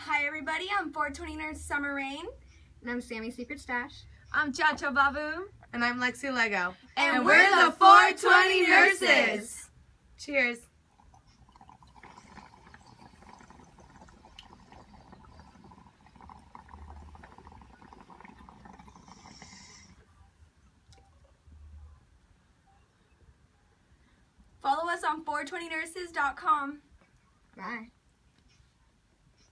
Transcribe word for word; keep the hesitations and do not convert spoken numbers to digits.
Hi everybody, I'm four twenty Nurse SummerRain. And I'm SammySecretStash. I'm ChaChaVaVOom. And I'm Lexi Lego. And, and we're, we're the four twenty Nurses. Cheers. Follow us on four twenty nurses dot com. Bye.